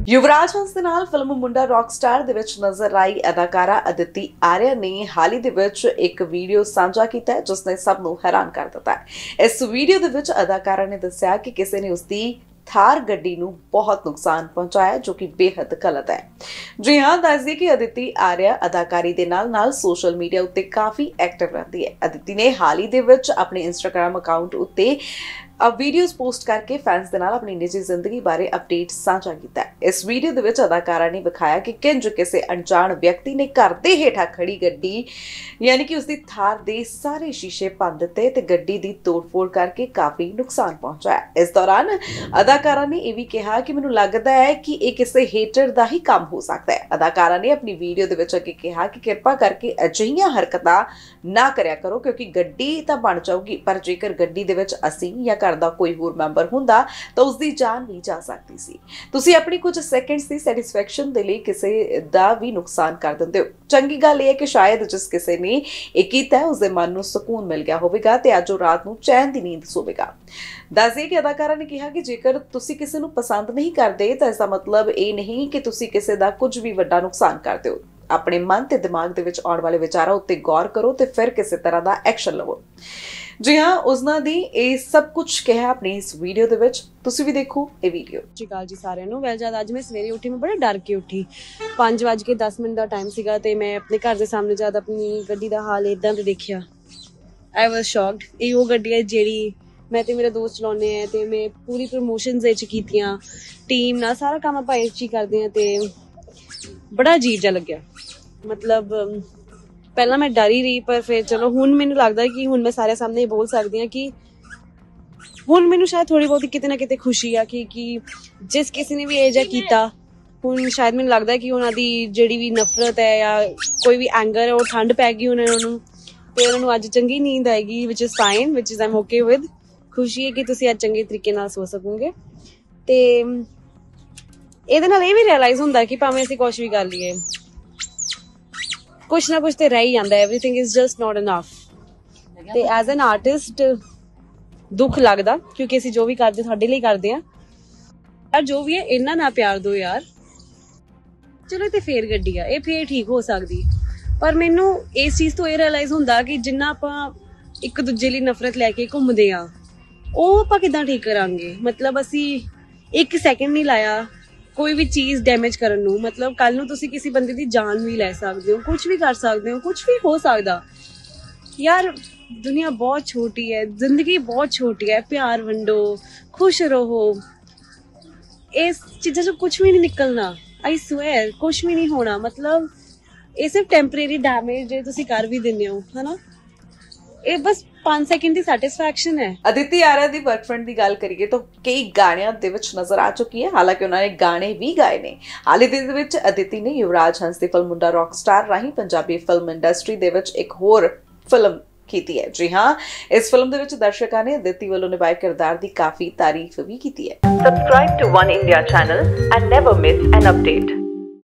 युवराज हंस दे नाल film Munda Rockstar दे विच नजर आई अदाकारा अदिति आर्या ने हाल ही दे विच एक वीडियो साझा कीता है जिसने सब नूं हैरान कर दिता है। इस वीडियो दे विच अदाकारा ने दस्सिया कि किसी ने उसकी थार गड्डी नूं बहुत नुकसान पहुंचाया जो कि बेहद गलत है। जी हां, दस दी कि अदिति आर्या अदाकारी दे नाल नाल सोशल मीडिया उत्ते काफी एक्टिव रहती है। अदिति ने हाल ही दे विच अपने इंस्टाग्राम अकाउंट उत्ते वीडियोस पोस्ट करके फैंस दे नाल अपनी निजी जिंदगी बारे अपडेट साझा कीता है। इस वीडियो दे विच अदाकारा ने दिखाया कि किंज किसी अनजान व्यक्ति ने घर दे हेठा खड़ी गड्डी यानी कि उसकी थार दे सारे शीशे भंन दिते ते गड्डी दी तोड़फोड़ करके काफी नुकसान पहुंचाया। इस दौरान अदाकारा ने यह भी कहा कि मैनूं लगदा है कि यह किसी हेटर दा ही काम हो सकता है। अदाकारा ने अपनी वीडियो दे विच अगे कहा कि कृपा करके अजिहियां हरकतां ना करया करो क्योंकि गड्डी तां बन जाऊगी पर जेकर गड्डी दे विच असीं या दा कोई होर मैंबर हुंदा तो उसकी जान भी जा सकती सी। तुसीं अपनी कुछ सैकेंड्स की सैटिस्फैक्शन दे लई किसी दा भी नुकसान कर दिंदे हो। चंगी गल है कि शायद जिस किसी ने यह कीता है उसके मन नूं सुकून मिल गया होवेगा ते अज रात नूं चैन दी नींद सोवेगा। दस्सिए कि अदाकारा ने कहा कि जेकर तुसीं किसी नूं पसंद नहीं करदे तां इसदा मतलब ये नहीं कि तुसीं किसी दा कुछ भी वड्डा नुकसान करदे हो। अपने मन ते दिमाग दे विच आउण वाले विचारां उत्ते गौर करो ते फिर किसी तरह दा एक्शन लवो। जी हाँ, उसना दी ये सब कुछ कहा अपनी इस वीडियो दे विच, तुसी भी देखो ये वीडियो। जी काल जी सारिਆਂ ਨੂੰ ਵੈਲ ਜਦ ਅੱਜ ਮੈਂ ਸਵੇਰੇ ਉੱਠੀ ਮੈਂ ਬੜਾ ਡਰ ਕੇ ਉੱਠੀ 5:10 ਦਾ ਟਾਈਮ ਸੀਗਾ ਤੇ ਮੈਂ ਆਪਣੇ ਘਰ ਦੇ ਸਾਹਮਣੇ ਜਦ ਆਪਣੀ ਗੱਡੀ ਦਾ ਹਾਲ ਇਦਾਂ ਤੇ ਦੇਖਿਆ ਆਈ ਵਾਸ ਸ਼ੌਕਡ। ਇਹ ਉਹ ਗੱਡੀ ਹੈ ਜਿਹੜੀ ਮੈਂ ਤੇ ਮੇਰਾ ਦੋਸਤ ਚਲਾਉਂਦੇ ਆ ਤੇ ਮੈਂ ਪੂਰੀ ਪ੍ਰਮੋਸ਼ਨਸ ਵਿੱਚ ਕੀਤੀਆਂ ਟੀਮ ਨਾਲ ਸਾਰਾ ਕੰਮ ਆਪਾਂ ਇਸ ਚ ਕਰਦੇ ਆ ਤੇ ਬੜਾ ਅਜੀਬ ਜਿਹਾ ਲੱਗਿਆ। मतलब पहला मैं डर ही रही पर फिर चलो हुण मैनूं लगदा कि हुण मैं सारे सामने बोल सकदी हां कि हुण मैनूं शायद थोड़ी बहुत किते ना किते खुशी आ कि जिस किसी ने भी ਇਹ ਜਿਹਾ ਕੀਤਾ हुण शायद मैनूं लगदा कि उन्हां दी ਜਿਹੜੀ ਵੀ ਨਫ਼ਰਤ ਹੈ ਜਾਂ ਕੋਈ ਵੀ ਐਂਗਰ ਹੈ ਉਹ ਠੰਡ ਪੈ ਗਈ ਉਹਨਾਂ ਨੂੰ ਤੇ ਉਹਨਾਂ ਨੂੰ ਅੱਜ ਚੰਗੀ ਨੀਂਦ ਆਏਗੀ which is fine which is I'm okay with। ਖੁਸ਼ੀ ਹੈ ਕਿ ਤੁਸੀਂ ਅੱਜ ਚੰਗੇ ਤਰੀਕੇ ਨਾਲ ਸੋ ਸਕੋਗੇ ਤੇ ਇਹਦੇ ਨਾਲ ਇਹ ਵੀ ਰਿਅਲਾਈਜ਼ ਹੁੰਦਾ ਕਿ ਭਾਵੇਂ ਅਸੀਂ ਕੁਝ ਵੀ ਕਰ ਲਈਏ कुछ ना कुछ तो रह ही जाता है। Everything is just not enough ते एज एन आर्टिस्ट दुख लगता क्योंकि असीं जो भी करते तुहाडे लई करदे आ यार जो भी है इन्ना ना प्यार दो यार। चलो ते फेर गड्डी आ ये फेर ठीक हो सकदी पर मैनू इस चीज़ तो ये रियलाइज हुंदा कि जिन्ना आपां एक दूजे लई नफरत लैके घूमदे आ ओह आपां किदां ठीक करांगे। मतलब असीं एक सैकेंड नहीं लाया कोई भी चीज़ डैमेज करन नूं मतलब कल नूं तुसीं किसी बंदे दी जान भी लै सकदे हो कुछ भी कर सकदे हो कुछ भी हो सकदा यार। दुनिया बहुत छोटी है जिंदगी बहुत छोटी है प्यार वंडो खुश रहो इस चीज़ां चों कुछ भी नहीं निकलना आई स्वेयर कुछ भी नहीं होना। मतलब ये सिर्फ टैंपरेरी डैमेज जे तुसीं कर भी दिंदे हो है ना ये बस 5 सेकंड की सैटिस्फैक्शन है। अदिति आर्या दी वर्कफ्रेंड की गल करिए तो कई गाणियां दे विच नजर आ चुकी है। हालांकि उन्होंने गाने भी गाए ने। हाल ही दे विच अदिति ने युवराज हंस दी फिल्म मुंडा रॉकस्टार राही पंजाबी फिल्म इंडस्ट्री दे विच एक होर फिल्म कीती है। जी हाँ, इस फिल्म दे विच दर्शकों ने अदिति वालों निभाए किरदार दी काफी तारीफ भी कीती है। Subscribe to One India channel and never miss an update.